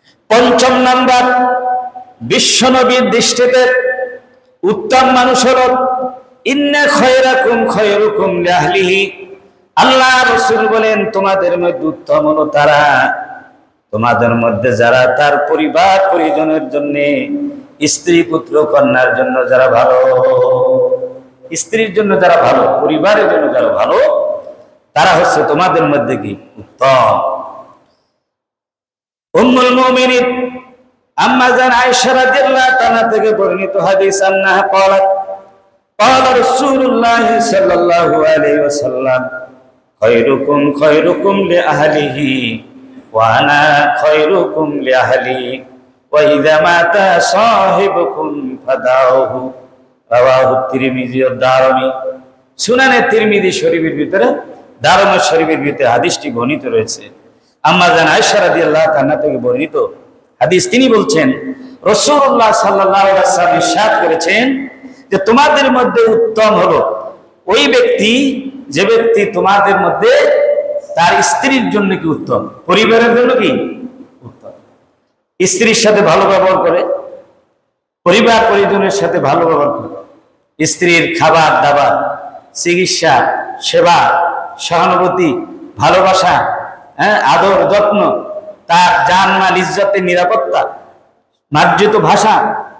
পঞ্চম নাম্বার, বিশ্বনবীর দৃষ্টিতে উত্তম মানুষ হল ইন্না খায়রাকুম খায়রুকুম লিআহলিহি। আল্লাহ রাসূল বলেন, তোমাদের মধ্যে উত্তম হলো তারা, তোমাদের মধ্যে যারা তার পরিবার পরিজনের জন্য, স্ত্রী পুত্র কন্যার জন্য যারা ভালো, স্ত্রীর জন্য যারা ভালো, পরিবারের জন্য যারা ভালো, তারা হচ্ছে তোমাদের মধ্যে কি উত্তম। উম্মুল মুমিনিন আম্মা জান আয়েশা রাদিয়াল্লাহু তাআলা থেকে বর্ণিত হাদিস, আন্নাহা ক্বালাত ক্বালা রাসূলুল্লাহ সাল্লাল্লাহু আলাইহি ওয়াসাল্লাম খায়রুকুম খায়রুকুম লিআহলিহি ওয়া আনা খায়রুকুম লিআহলি ওয়া ইযা মাতা সাহিবুকুম ফাদাউহু। রাওয়াহু তিরমিজি ও দারমি। সুনানে তিরমিজি শরীফের ভিতরে, দারমি শরীফের ভিতরে হাদিসটি বর্ণিত রয়েছে। আম্মা জান আয়েশা রাদিয়াল্লাহু তাআলা থেকে বর্ণিত হাদিস, তিনি বলছেন রাসূলুল্লাহ সাল্লাল্লাহু আলাইহি ওয়াসাল্লাম ইরশাদ করেছেন যে তোমাদের মধ্যে উত্তম হলো ওই ব্যক্তি যে ব্যক্তি তোমাদের মধ্যে তার স্ত্রীর জন্য কি উত্তম, পরিবারের জন্য কি উত্তম, স্ত্রীর সাথে ভালো ব্যবহার করে, পরিবার পরিজনের সাথে ভালো ব্যবহার করে, স্ত্রীর খাবার দাবার, চিকিৎসা, সেবা, সহানুভূতি, ভালোবাসা, আদর যত্ন, তার জান মাল ইজ্জতের নিরাপত্তা, মার্জিত ভাষা,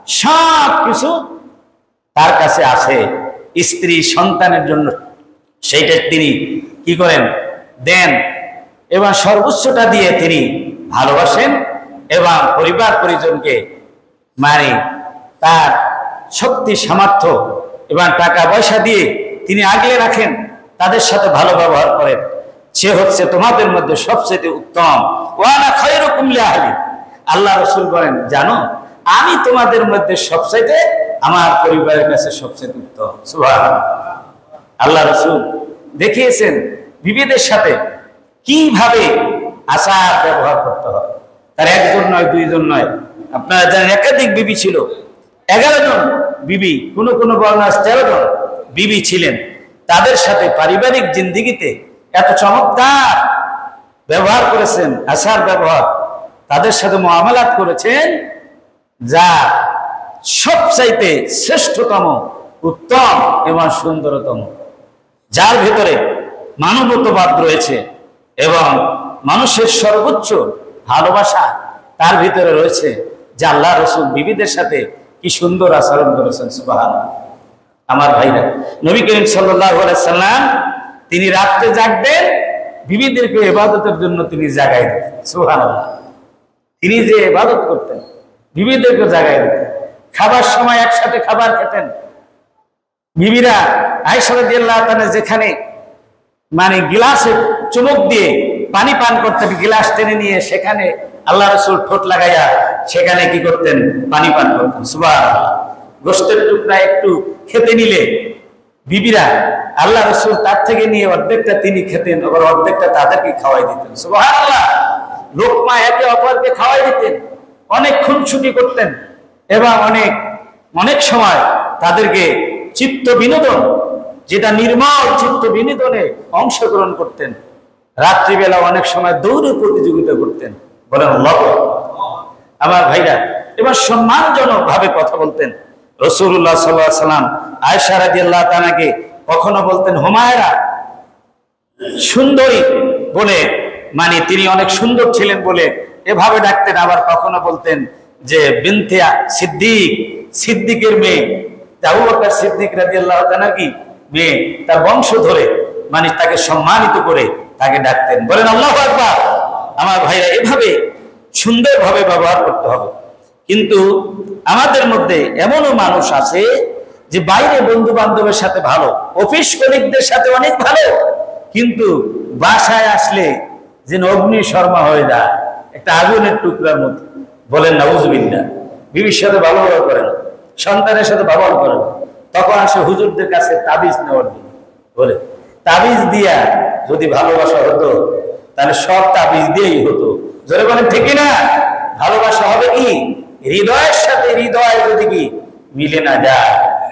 সব কিছু তার কাছে আছে। স্ত্রী সন্তানের জন্য সেইটা তিনি কি করেন, দেন, এবং সর্বোচ্চটা দিয়ে তিনি ভালোবাসেন এবং পরিবার পরিজনকে মানে তার শক্তি সামর্থ্য এবং টাকা পয়সা দিয়ে তিনি আগলে রাখেন, তাদের সাথে ভালো ব্যবহার করেন। সে হচ্ছে তোমাদের মধ্যে সবচেয়ে উত্তম। ওয়া আনা খায়রুকুম লিআহলি। আল্লাহ রাসূল বলেন, জানো আমি তোমাদের মধ্যে সবচেয়ে আমার পরিবারের কাছে সবচেয়ে উত্তম। সুবহানাল্লাহ। আল্লাহ রাসূল দেখিয়েছেন বিবিদের সাথে কিভাবে আচার ব্যবহার করতে হয়। তার একজন নয়, দুইজন নয়, আপনারা জানেন একাধিক বিবি ছিল, 11 জন বিবি, কোন কোন বর্ণনা 13 জন বিবি ছিলেন। তাদের সাথে পারিবারিক জিন্দেগিতে এত চমৎকার ব্যবহার করেছেন, আচার ব্যবহার, তাদের সাথে মুআমালাত করেছেন যা সবচাইতে শ্রেষ্ঠতম, উত্তম এবং সুন্দরতম, যার ভেতরে মানবতাবাদ রয়েছে এবং মানুষের সর্বোচ্চ ভালোবাসা তার ভিতরে রয়েছে। যে আল্লাহ রাসূল বিবিদের সাথে কি সুন্দর আচরণ করেছেন। সুবহানাল্লাহ। আমার ভাইরা, নবী করিম সাল্লাল্লাহু আলাইহি সাল্লাম তিনি রাতে জাগতেন, বিবিদেরকে ইবাদতের জন্য তিনি জাগাই দিতেন। সুবহানাল্লাহ। তিনি যে ইবাদত করতেন, বিবিদেরকে জাগাই দিতেন। খাবার সময় একসাথে খাবার খেতেন। বিবিরা আয়েশা রাদিয়াল্লাহু তাআলা যেখানে মানে গিলাসে চুমুক দিয়ে পানি পান করতেন, গিলাস টেনে নিয়ে সেখানে আল্লাহ রাসূল ঠোঁট লাগাইয়া সেখানে কি করতেন, পানি পান করতেন। সুবহানাল্লাহ। গোশতের টুকরা একটু খেতে নিলে বিবিরা আল্লাহ রাসূল তার থেকে নিয়ে অর্ধেকটা তিনি খেতেন, আবার অর্ধেকটা তাদেরকে খাওয়াই দিতেন। সুবহানাল্লাহ। লোকমা একে অপরকে খাওয়াই দিতেন, অনেক খুনসুটি করতেন এবং অনেক সময় তাদেরকে চিত্ত বিনোদন, যেটা নির্মল চিত্ত বিনোদনে অংশগ্রহণ করতেন। রাত্রিবেলা অনেক সময় দৌড়ের প্রতিযোগিতা করতেন। বলেন আল্লাহু আকবার। আমার ভাইরা, এবার সম্মানজনক ভাবে কথা বলতেন। রাসূলুল্লাহ সাল্লাল্লাহু আলাইহি সাল্লাম আয়েশা রাদিয়াল্লাহু তাআলাকে কখনো বলতেন হুমায়রা, সুন্দরী বলে, মানে তিনি অনেক সুন্দর ছিলেন বলে এভাবে ডাকতেন। আবার কখনো বলতেন যে বিনতে সিদ্দিক, সিদ্দিকের মেয়ে, আবু বকর সিদ্দিক রাদিয়াল্লাহু তাআলা কি মেয়ে, তার বংশ ধরে মানে তাকে সম্মানিত করে তাকে ডাকতেন। বলেন আল্লাহু আকবার। আমার ভাইরা, এভাবে সুন্দরভাবে ব্যবহার করতে হবে। কিন্তু আমাদের মধ্যে এমনও মানুষ আছে যে বাইরে বন্ধু বান্ধবের সাথে ভালো, অফিস কলিগদের সাথে অনেক ভালো, কিন্তু বাসায় আসলে যেন অগ্নি শর্মা হয়ে যায়, একটা আগুনের টুকরার মতো। বলেন নাউজুবিল্লাহ। বিবির সাথে ভালো ব্যবহার করে না, সন্তানের সাথে ব্যবহার করে না, তখন আসে হুজুরদের কাছে তাবিজ নেওয়ার জন্য। বলে তাবিজ দিয়া যদি ভালোবাসা হতো তাহলে সব তাবিজ দিয়েই হতো। জোরে বলেন ঠিক না? ভালোবাসা হবে কি হৃদয়ের সাথে হৃদয় যদি কি মিলে না যায়,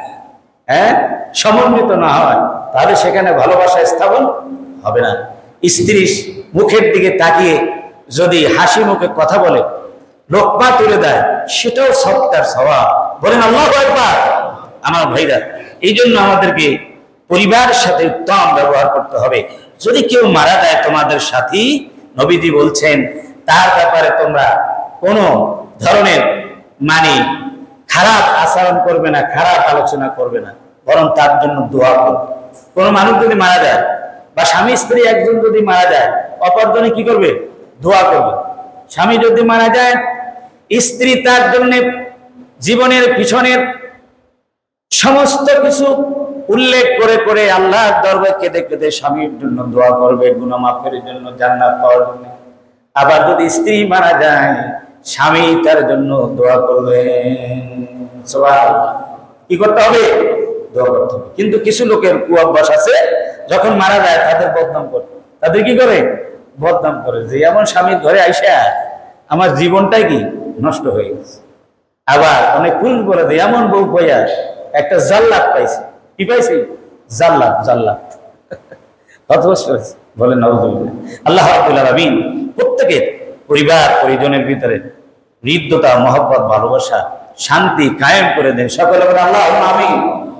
সমন্বিত না হয়, তাহলে সেখানে ভালোবাসা স্থাপন হবে না। স্ত্রী মুখের দিকে তাকিয়ে যদি হাসি মুখে কথা বলে, লোকমা তুলে দেয়, সেটাও সৎকার সওয়াব। বলেন আল্লাহু আকবার। আমার ভাইরা, এই জন্য আমাদেরকে পরিবারের সাথে উত্তম ব্যবহার করতে হবে। যদি কেউ মারা যায় তোমাদের সাথী, নবীজি বলছেন তার ব্যাপারে তোমরা কোনো ধরনের মানে খারাপ আচরণ করবে না, খারাপ আলোচনা করবে না, বরং তার জন্য দোয়া করবে। কোনো মানুষ যদি মারা যায় বা স্বামী স্ত্রী একজন যদি মারা যায়, অপরজনে কি করবে? দোয়া করবে। স্বামী যদি মারা যায়, স্ত্রী তার জন্য জীবনের পিছনের সমস্ত কিছু উল্লেখ করে করে আল্লাহর দরবারে কেঁদে কেঁদে স্বামীর জন্য দোয়া করবে, গুনাহ মাফের জন্য, জান্নাত পাওয়ার জন্য। আবার যদি স্ত্রী মারা যায়, স্বামী তার জন্য দোয়া করবে। সুবহানাল্লাহ। কি করতে হবে? দোয়া করতে হবে। কিন্তু কিছু লোকের কুঅভ্যাস আছে, যখন মারা যায় তাদের বদনাম করে। তাদের কি করে? বদনাম করে, যে এমন স্বামীর ঘরে আইসা আমার জীবনটাই কি নষ্ট হয়ে গেছে। আবার অনেক পুরুষ বলে যে এমন বউ পাইয়া একটা জাল্লাত পাইছে। কি পাইছে? জাল্লাত। জাল্লাত বলেন নাউযুবিল্লাহ। আল্লাহ রাব্বুল আলামিন প্রত্যেকের পরিবার পরিজনের ভিতরে হৃদ্যতা, মহব্বত, ভালোবাসা, শান্তি কায়েম করে দেন। সকলে বলে আল্লাহুম্মা আমিন।